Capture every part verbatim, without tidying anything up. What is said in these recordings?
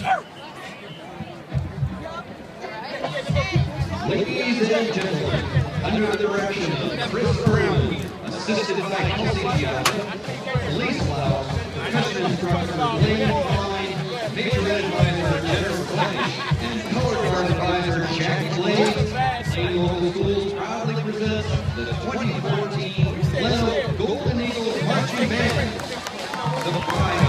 Ladies and gentlemen, under the direction of Chris Brown, assisted by Kelsey Giada, police blouse, professional instructor Lane Klein, major advisor Jennifer Flash, and color guard advisor Jack Blade, Lane Local Schools proudly presents the twenty fourteen GlenOak Golden Eagles Marching Band. The pride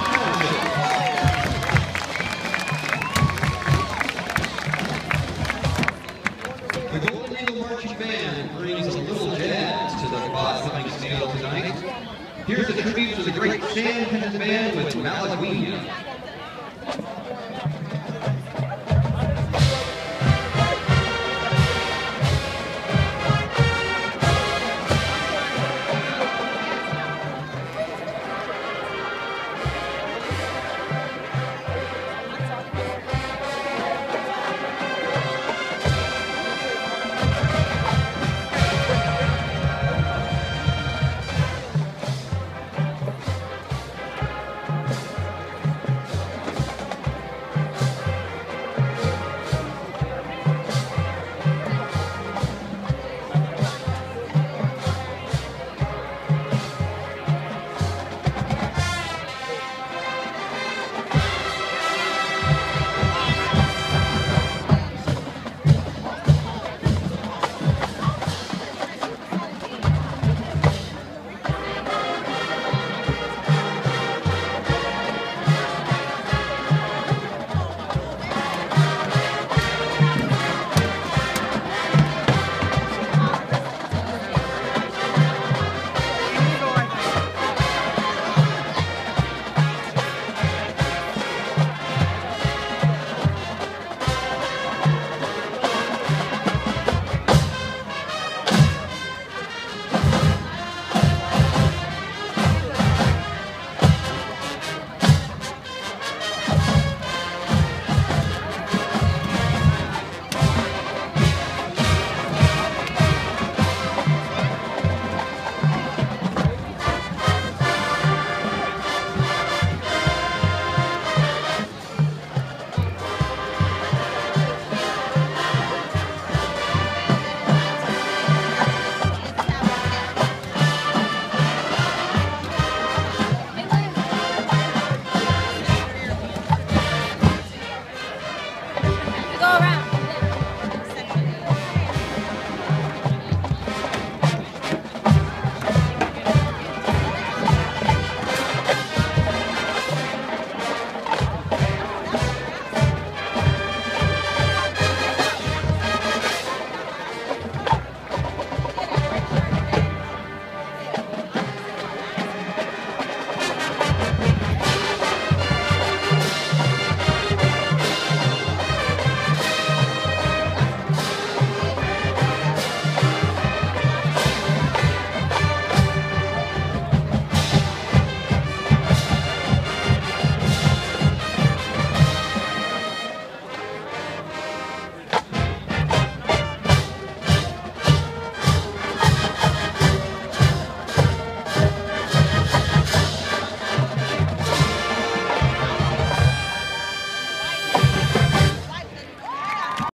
The Golden Eagle Marching Band brings a little jazz to the bottoming scale tonight. Here's a tribute to the great Sand Cannon Band with Malagueña.